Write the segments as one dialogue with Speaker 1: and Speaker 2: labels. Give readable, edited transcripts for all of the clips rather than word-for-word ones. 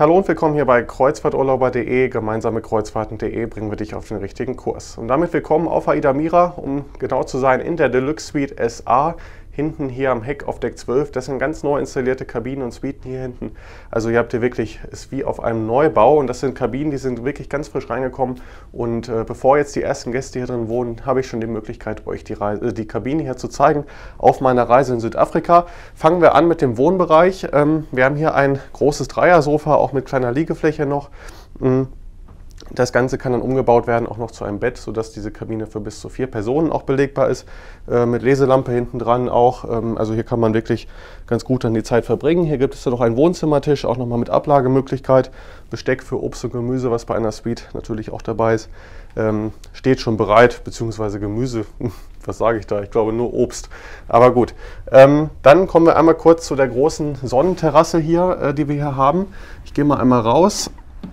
Speaker 1: Hallo und willkommen hier bei kreuzfahrturlauber.de. Gemeinsam mit kreuzfahrten.de bringen wir dich auf den richtigen Kurs. Und damit willkommen auf AIDA Mira, um genau zu sein, in der Deluxe Suite SA. Hinten hier am Heck auf Deck 12, das sind ganz neu installierte Kabinen und Suiten hier hinten. Also ihr habt hier wirklich, ist wie auf einem Neubau und das sind Kabinen, die sind wirklich ganz frisch reingekommen. Und bevor jetzt die ersten Gäste hier drin wohnen, habe ich schon die Möglichkeit, euch die Kabine hier zu zeigen auf meiner Reise in Südafrika. Fangen wir an mit dem Wohnbereich. Wir haben hier ein großes Dreiersofa, auch mit kleiner Liegefläche noch. Das Ganze kann dann umgebaut werden, auch noch zu einem Bett, sodass diese Kabine für bis zu 4 Personen auch belegbar ist. Mit Leselampe hinten dran auch. Also hier kann man wirklich ganz gut dann die Zeit verbringen. Hier gibt es dann noch einen Wohnzimmertisch, auch nochmal mit Ablagemöglichkeit. Besteck für Obst und Gemüse, was bei einer Suite natürlich auch dabei ist. Steht schon bereit, beziehungsweise Gemüse, was sage ich da? Ich glaube nur Obst. Aber gut. Dann kommen wir einmal kurz zu der großen Sonnenterrasse hier, die wir hier haben. Ich gehe mal einmal raus.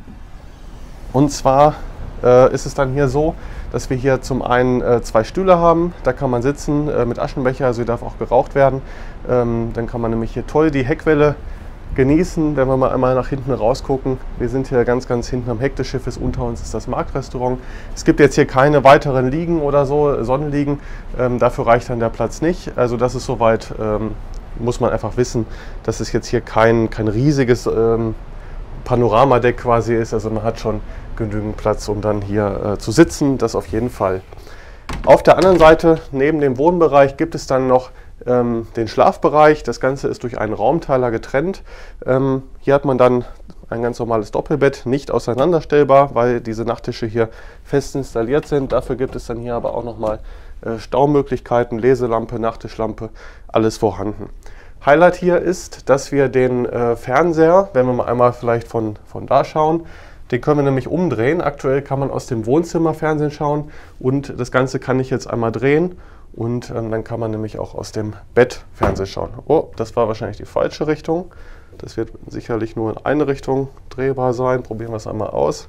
Speaker 1: Und zwar ist es dann hier so, dass wir hier zum einen 2 Stühle haben, da kann man sitzen mit Aschenbecher, also hier darf auch geraucht werden. Dann kann man nämlich hier toll die Heckwelle genießen, wenn wir mal einmal nach hinten rausgucken. Wir sind hier ganz hinten am Heck des Schiffes, unter uns ist das Marktrestaurant. Es gibt jetzt hier keine weiteren Liegen oder so, Sonnenliegen, dafür reicht dann der Platz nicht. Also das ist soweit, muss man einfach wissen, dass es jetzt hier kein riesiges Panoramadeck quasi ist, also man hat schon genügend Platz, um dann hier zu sitzen, das auf jeden Fall. Auf der anderen Seite, neben dem Wohnbereich, gibt es dann noch den Schlafbereich. Das Ganze ist durch einen Raumteiler getrennt. Hier hat man dann ein ganz normales Doppelbett, nicht auseinanderstellbar, weil diese Nachttische hier fest installiert sind. Dafür gibt es dann hier aber auch nochmal Staumöglichkeiten, Leselampe, Nachttischlampe, alles vorhanden. Highlight hier ist, dass wir den Fernseher, wenn wir mal einmal vielleicht von da schauen, den können wir nämlich umdrehen. Aktuell kann man aus dem Wohnzimmer Fernsehen schauen und das Ganze kann ich jetzt einmal drehen und dann kann man nämlich auch aus dem Bett Fernsehen schauen. Oh, das war wahrscheinlich die falsche Richtung. Das wird sicherlich nur in eine Richtung drehbar sein. Probieren wir es einmal aus.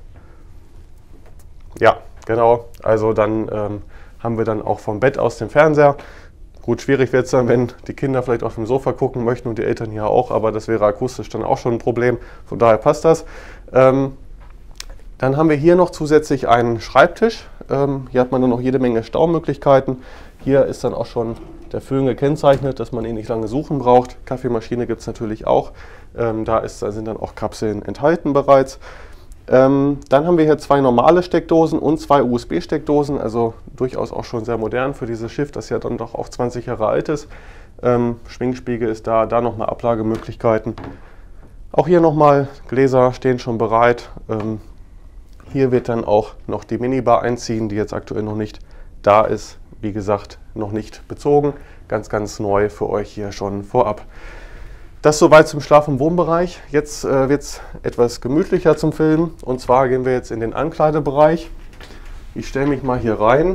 Speaker 1: Ja, genau. Also dann haben wir dann auch vom Bett aus den Fernseher. Gut, schwierig wird es dann, wenn die Kinder vielleicht auf dem Sofa gucken möchten und die Eltern hier auch, aber das wäre akustisch dann auch schon ein Problem, von daher passt das. Dann haben wir hier noch zusätzlich einen Schreibtisch. Hier hat man dann noch jede Menge Staumöglichkeiten. Hier ist dann auch schon der Föhn gekennzeichnet, dass man ihn nicht lange suchen braucht. Kaffeemaschine gibt es natürlich auch. Da sind dann auch Kapseln enthalten bereits. Dann haben wir hier 2 normale Steckdosen und 2 USB-Steckdosen, also durchaus auch schon sehr modern für dieses Schiff, das ja dann doch auch 20 Jahre alt ist. Schwingspiegel ist da nochmal Ablagemöglichkeiten. Auch hier nochmal Gläser stehen schon bereit. Hier wird dann auch noch die Minibar einziehen, die jetzt aktuell noch nicht da ist. Wie gesagt, noch nicht bezogen. Ganz neu für euch hier schon vorab. Das soweit zum Schlaf- und Wohnbereich. Jetzt wird es etwas gemütlicher zum Filmen. Und zwar gehen wir jetzt in den Ankleidebereich. Ich stelle mich mal hier rein.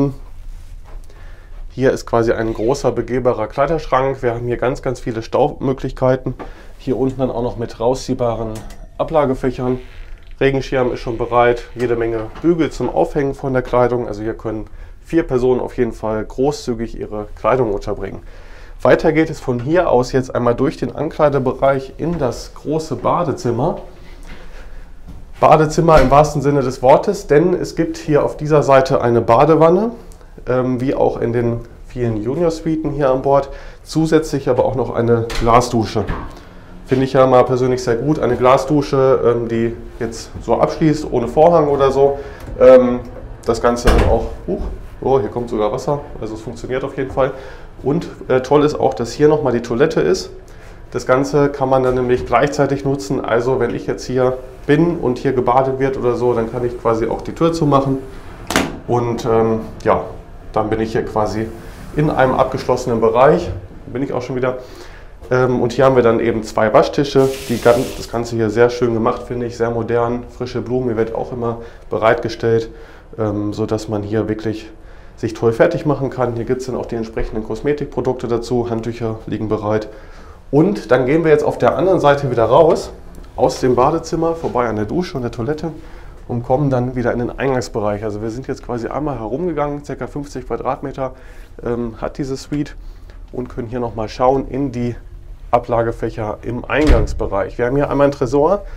Speaker 1: Hier ist quasi ein großer begehbarer Kleiderschrank. Wir haben hier ganz viele Staumöglichkeiten. Hier unten dann auch noch mit rausziehbaren Ablagefächern. Regenschirm ist schon bereit. Jede Menge Bügel zum Aufhängen von der Kleidung. Also hier können 4 Personen auf jeden Fall großzügig ihre Kleidung unterbringen. Weiter geht es von hier aus jetzt einmal durch den Ankleidebereich in das große Badezimmer. Badezimmer im wahrsten Sinne des Wortes, denn es gibt hier auf dieser Seite eine Badewanne, wie auch in den vielen Junior-Suiten hier an Bord. Zusätzlich aber auch noch eine Glasdusche. Finde ich ja mal persönlich sehr gut. Eine Glasdusche, die jetzt so abschließt, ohne Vorhang oder so. Das Ganze dann auch, oh, hier kommt sogar Wasser, also es funktioniert auf jeden Fall. Und toll ist auch, dass hier nochmal die Toilette ist. Das Ganze kann man dann nämlich gleichzeitig nutzen. Also wenn ich jetzt hier bin und hier gebadet wird oder so, dann kann ich quasi auch die Tür zumachen. Und ja, dann bin ich hier quasi in einem abgeschlossenen Bereich. Bin ich auch schon wieder. Und hier haben wir dann eben 2 Waschtische. Das Ganze hier sehr schön gemacht, finde ich. Sehr modern. Frische Blumen, hier wird auch immer bereitgestellt, sodass man hier wirklich sich toll fertig machen kann. Hier gibt es dann auch die entsprechenden Kosmetikprodukte dazu, Handtücher liegen bereit. Und dann gehen wir jetzt auf der anderen Seite wieder raus, aus dem Badezimmer, vorbei an der Dusche und der Toilette und kommen dann wieder in den Eingangsbereich. Also wir sind jetzt quasi einmal herumgegangen, ca. 50 Quadratmeter hat diese Suite und können hier nochmal schauen in die Ablagefächer im Eingangsbereich. Wir haben hier einmal einen Tresor,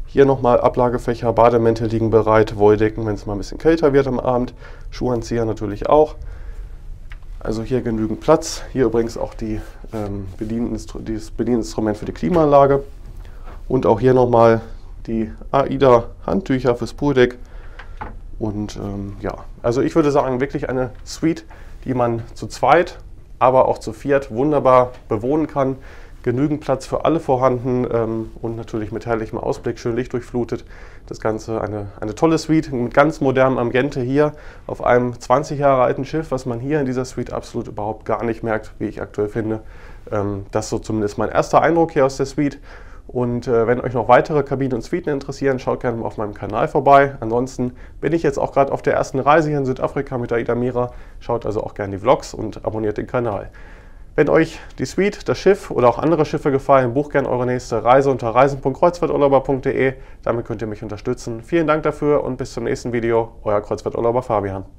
Speaker 1: Hier nochmal Ablagefächer, Bademäntel liegen bereit, Wolldecken, wenn es mal ein bisschen kälter wird am Abend, Schuhanzieher natürlich auch. Also hier genügend Platz. Hier übrigens auch dieses Bedieninstrument für die Klimaanlage. Und auch hier nochmal die AIDA Handtücher fürs Pooldeck. Und ja, also ich würde sagen, wirklich eine Suite, die man zu zweit, aber auch zu viert wunderbar bewohnen kann. Genügend Platz für alle vorhanden und natürlich mit herrlichem Ausblick, schön lichtdurchflutet. Das Ganze eine tolle Suite mit ganz modernem Ambiente hier auf einem 20 Jahre alten Schiff, was man hier in dieser Suite absolut überhaupt gar nicht merkt, wie ich aktuell finde. Das ist so zumindest mein erster Eindruck hier aus der Suite. Und wenn euch noch weitere Kabinen und Suiten interessieren, schaut gerne mal auf meinem Kanal vorbei. Ansonsten bin ich jetzt auch gerade auf der ersten Reise hier in Südafrika mit AIDA Mira. Schaut also auch gerne die Vlogs und abonniert den Kanal. Wenn euch die Suite, das Schiff oder auch andere Schiffe gefallen, bucht gerne eure nächste Reise unter reisen.kreuzfahrturlauber.de. Damit könnt ihr mich unterstützen. Vielen Dank dafür und bis zum nächsten Video. Euer Kreuzfahrturlauber Fabian.